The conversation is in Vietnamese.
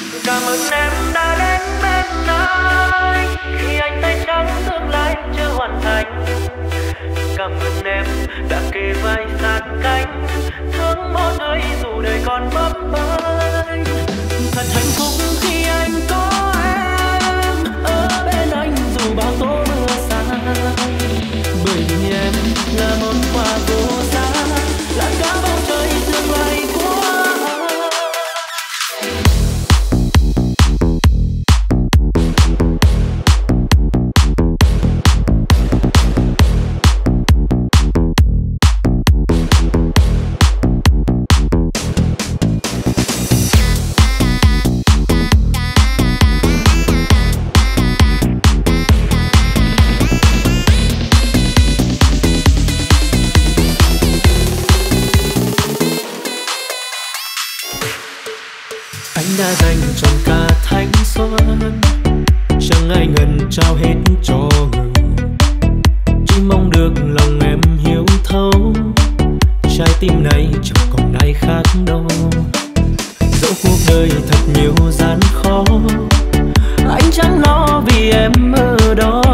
Cảm ơn em đã đến bên anh khi anh tay trắng tương lai chưa hoàn thành. Cảm ơn em đã kề vai sát cánh thương mỗi người dù đời còn bấp bênh. Thật hạnh phúc khi anh có em ở bên anh dù bao tố mưa xa, bởi vì em là món quà vô giá, là cả bầu trời tương lai của đã dành trọn cả thanh xuân, chẳng ai ngần trao hết cho người, chỉ mong được lòng em hiểu thấu, trái tim này chẳng còn ai khác đâu. Dẫu cuộc đời thật nhiều gian khó, anh chẳng lo vì em ở đó,